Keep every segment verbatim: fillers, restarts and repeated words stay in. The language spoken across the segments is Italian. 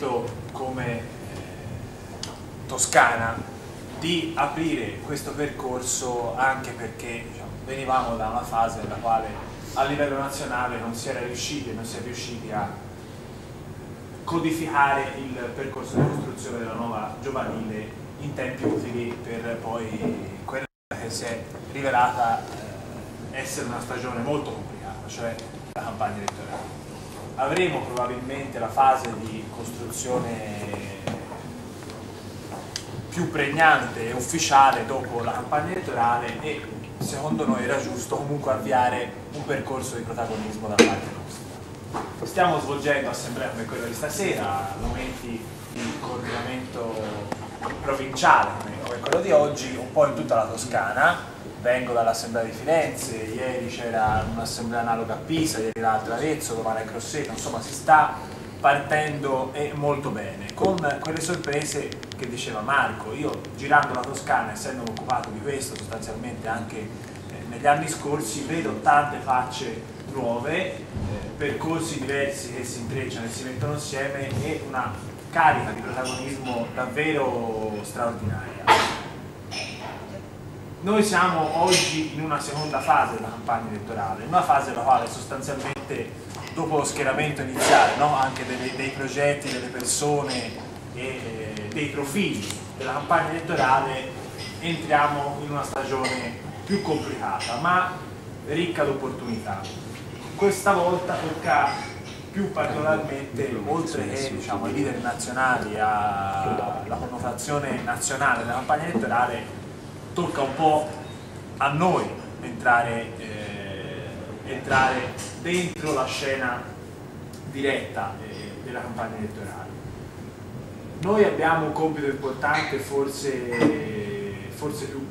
scelto come eh, Toscana di aprire questo percorso anche perché diciamo, venivamo da una fase nella quale a livello nazionale non si era riusciti, non si è riusciti a codificare il percorso di costruzione della nuova giovanile in tempi utili per poi quella che si è rivelata eh, essere una stagione molto complicata, cioè la campagna elettorale. Avremo probabilmente la fase di costruzione più pregnante e ufficiale dopo la campagna elettorale e secondo noi era giusto comunque avviare un percorso di protagonismo da parte nostra. Stiamo svolgendo assemblea come quella di stasera, momenti di coordinamento provinciale come quello di oggi, un po' in tutta la Toscana. Vengo dall'assemblea di Firenze, ieri c'era un'assemblea analoga a Pisa, ieri l'altra a Arezzo, domani a Grosseto, insomma si sta partendo e molto bene, con quelle sorprese che diceva Marco. Io girando la Toscana, essendomi occupato di questo sostanzialmente anche eh, negli anni scorsi, vedo tante facce nuove, eh, percorsi diversi che si intrecciano e si mettono insieme e una carica di protagonismo davvero straordinaria. Noi siamo oggi in una seconda fase della campagna elettorale, una fase nella quale sostanzialmente dopo lo schieramento iniziale, no? Anche dei, dei progetti, delle persone e eh, dei profili della campagna elettorale, entriamo in una stagione più complicata ma ricca di opportunità. Questa volta tocca più particolarmente, oltre che diciamo, ai leader nazionali, alla connotazione nazionale della campagna elettorale, tocca un po' a noi entrare, eh, entrare dentro la scena diretta eh, della campagna elettorale. Noi abbiamo un compito importante, forse, forse più,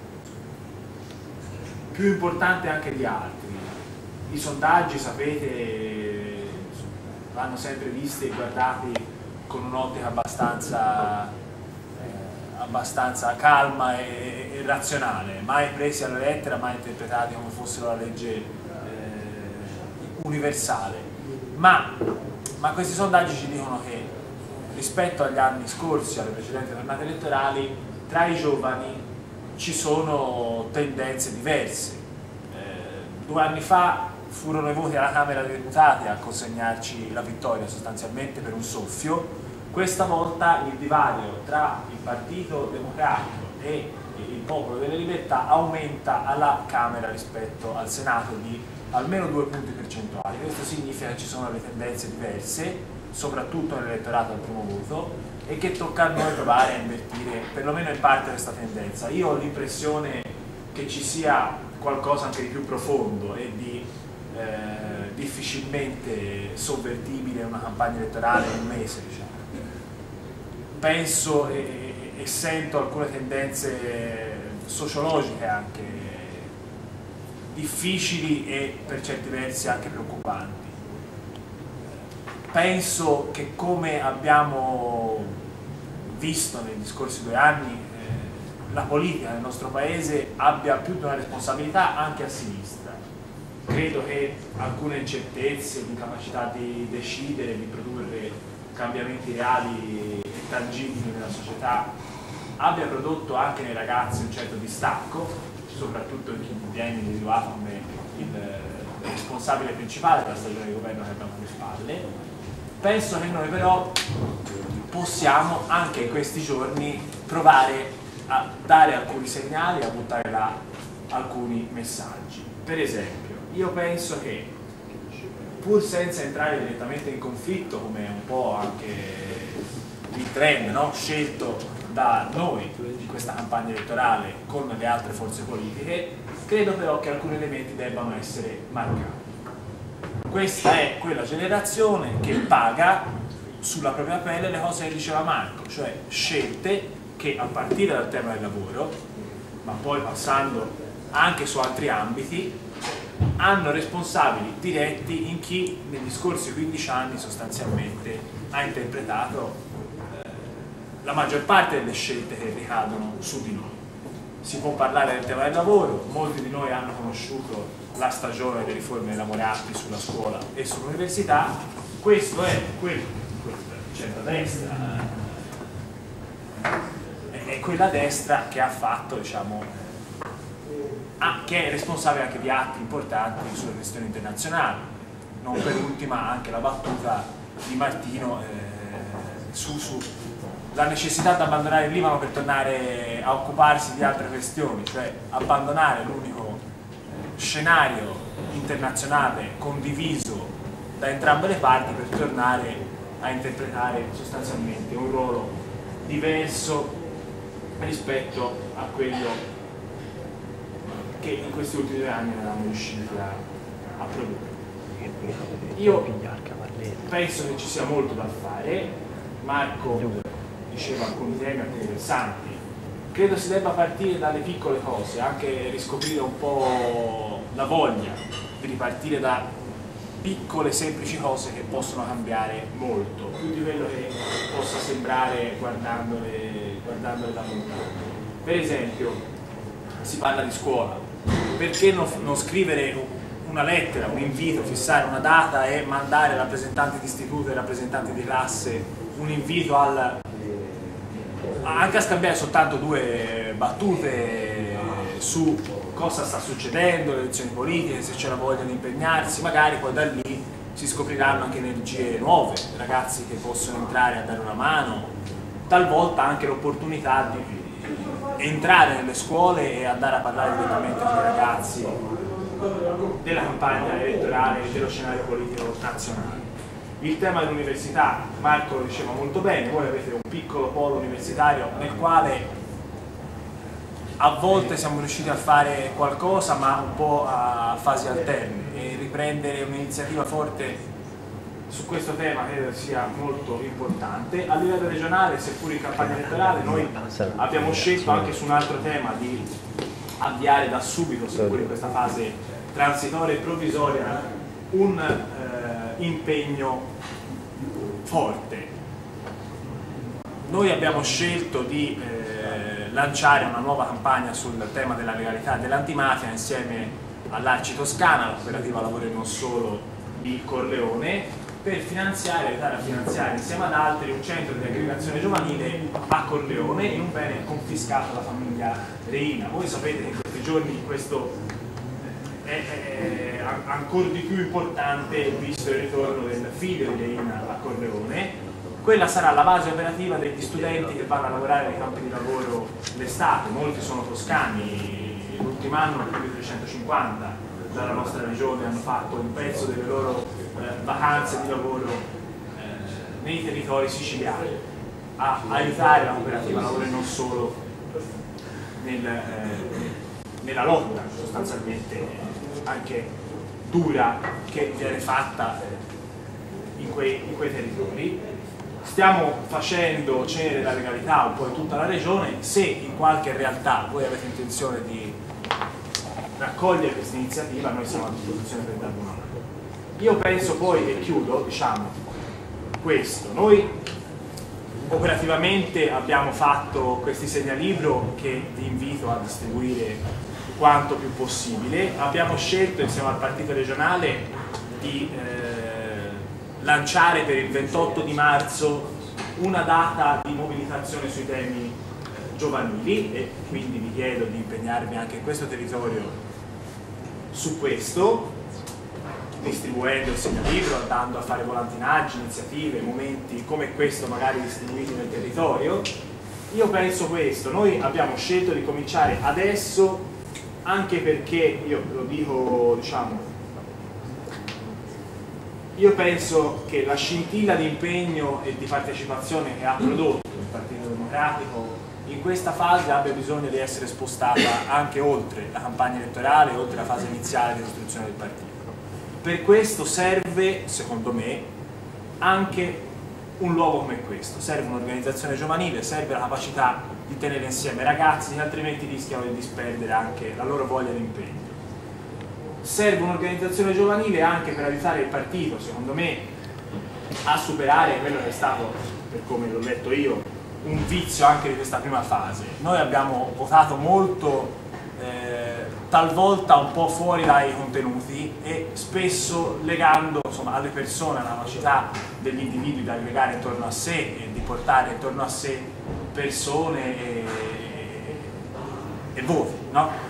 più importante anche di altri. I sondaggi, sapete, vanno sempre visti e guardati con un'ottica abbastanza abbastanza calma e, e razionale, mai presi alla lettera, mai interpretati come fossero la legge eh, universale. Ma, ma questi sondaggi ci dicono che rispetto agli anni scorsi, alle precedenti tornate elettorali, tra i giovani ci sono tendenze diverse. Eh, due anni fa furono i voti alla Camera dei Deputati a consegnarci la vittoria sostanzialmente per un soffio. Questa volta il divario tra il Partito Democratico e il Popolo delle Libertà aumenta alla Camera rispetto al Senato di almeno due punti percentuali. Questo significa che ci sono le tendenze diverse, soprattutto nell'elettorato al primo voto, e che tocca a noi provare a invertire perlomeno in parte questa tendenza. Io ho l'impressione che ci sia qualcosa anche di più profondo e di eh, difficilmente sovvertibile in una campagna elettorale in un mese, diciamo. Penso e, e sento alcune tendenze sociologiche anche difficili e per certi versi anche preoccupanti. Penso che, come abbiamo visto negli scorsi due anni, eh, la politica nel nostro paese abbia più di una responsabilità anche a sinistra. Credo che alcune incertezze, l'incapacità di decidere, di produrre cambiamenti reali e tangibili nella società abbia prodotto anche nei ragazzi un certo distacco, soprattutto in chi viene individuato come il, il responsabile principale della stagione di governo che abbiamo alle spalle. Penso che noi però possiamo anche in questi giorni provare a dare alcuni segnali, a buttare là alcuni messaggi. Per esempio, io penso che, pur senza entrare direttamente in conflitto, come un po' anche il trend, no? Scelto da noi in questa campagna elettorale con le altre forze politiche, credo però che alcuni elementi debbano essere marcati. Questa è quella generazione che paga sulla propria pelle le cose che diceva Marco, cioè scelte che, a partire dal tema del lavoro, ma poi passando anche su altri ambiti, hanno responsabili diretti in chi negli scorsi quindici anni sostanzialmente ha interpretato eh, la maggior parte delle scelte che ricadono su di noi. Si può parlare del tema del lavoro, molti di noi hanno conosciuto la stagione delle riforme elaborate sulla scuola e sull'università. Questo è quello, centrodestra, è quella destra che ha fatto, diciamo, ah, che è responsabile anche di atti importanti sulle questioni internazionali, non per ultima anche la battuta di Martino eh, su, su la necessità di abbandonare il Libano per tornare a occuparsi di altre questioni, cioè abbandonare l'unico scenario internazionale condiviso da entrambe le parti per tornare a interpretare sostanzialmente un ruolo diverso rispetto a quello che in questi ultimi due anni eravamo riusciti a, a produrre. Io penso che ci sia molto da fare. Marco diceva alcuni temi interessanti. Credo si debba partire dalle piccole cose, anche riscoprire un po' la voglia di ripartire da piccole semplici cose che possono cambiare molto, più di quello che possa sembrare guardandole, guardandole da lontano. Per esempio, si parla di scuola, perché non, non scrivere una lettera, un invito, fissare una data e mandare rappresentanti di istituto e rappresentanti di classe un invito al, anche a scambiare soltanto due battute su cosa sta succedendo, le elezioni politiche, se c'è la voglia di impegnarsi, magari poi da lì si scopriranno anche energie nuove, ragazzi che possono entrare a dare una mano, talvolta anche l'opportunità di entrare nelle scuole e andare a parlare direttamente con i ragazzi della campagna elettorale e dello scenario politico nazionale. Il tema dell'università, Marco lo diceva molto bene, voi avete un piccolo polo universitario nel quale a volte siamo riusciti a fare qualcosa ma un po' a fasi alterne, e riprendere un'iniziativa forte su questo tema credo sia molto importante. A livello regionale, seppur in campagna elettorale, noi abbiamo scelto anche su un altro tema di avviare da subito, seppur in questa fase transitoria e provvisoria, un eh, impegno forte. Noi abbiamo scelto di eh, lanciare una nuova campagna sul tema della legalità e dell'antimafia insieme all'Arci Toscana, la cooperativa Lavoro e non solo di Corleone, per finanziare, aiutare a finanziare insieme ad altri un centro di aggregazione giovanile a Corleone in un bene confiscato alla famiglia Reina. Voi sapete che in questi giorni questo è, è ancora di più importante visto il ritorno del figlio di Reina a Corleone. Quella sarà la base operativa degli studenti che vanno a lavorare nei campi di lavoro l'estate, molti sono toscani, l'ultimo anno più di trecentocinquanta dalla nostra regione hanno fatto un pezzo delle loro eh, vacanze di lavoro eh, nei territori siciliani, a aiutare la cooperativa Lavoro e non solo nel, eh, nella lotta sostanzialmente anche dura che viene fatta eh, in, quei, in quei territori. Stiamo facendo cenere della legalità un po' in tutta la regione. Se in qualche realtà voi avete intenzione di raccogliere questa iniziativa, noi siamo a disposizione per darvi una mano. Io penso poi, e chiudo, diciamo questo, noi operativamente abbiamo fatto questi segnalibro che vi invito a distribuire quanto più possibile. Abbiamo scelto insieme al partito regionale di eh, lanciare per il ventotto di marzo una data di mobilitazione sui temi giovanili, e quindi vi chiedo di impegnarvi anche in questo territorio su questo, distribuendo il segnalibro, andando a fare volantinaggi, iniziative, momenti come questo magari distribuiti nel territorio. Io penso questo, noi abbiamo scelto di cominciare adesso anche perché, io lo dico, diciamo, io penso che la scintilla di impegno e di partecipazione che ha prodotto il Partito Democratico in questa fase abbia bisogno di essere spostata anche oltre la campagna elettorale, oltre la fase iniziale di costruzione del partito. Per questo serve, secondo me, anche un luogo come questo, serve un'organizzazione giovanile, serve la capacità di tenere insieme ragazzi che altrimenti rischiano di disperdere anche la loro voglia di impegno. Serve un'organizzazione giovanile anche per aiutare il partito, secondo me, a superare quello che è stato, per come l'ho letto io, un vizio anche di questa prima fase. Noi abbiamo votato molto eh, talvolta un po' fuori dai contenuti e spesso legando, insomma, alle persone, alla capacità degli individui da legare intorno a sé e di portare intorno a sé persone e, e voti, no?